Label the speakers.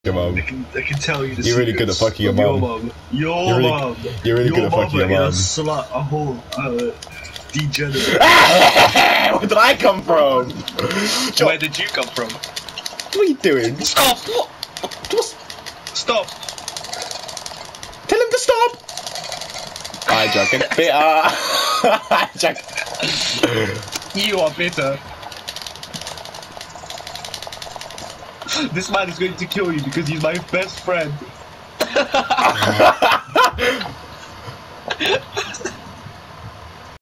Speaker 1: your mum.
Speaker 2: I can tell you the
Speaker 1: You're really good at fucking your mum.
Speaker 2: Your mum.
Speaker 1: You're really good at fucking your mum.
Speaker 2: A slut, a whole degenerate.
Speaker 1: Where did I come from?
Speaker 3: Where did you come from?
Speaker 1: What are you doing?
Speaker 3: Stop! Stop!
Speaker 1: Tell him to stop! I drunk it bitter. I drunk.
Speaker 3: You are bitter.
Speaker 2: This man is going to kill you because he's my best friend.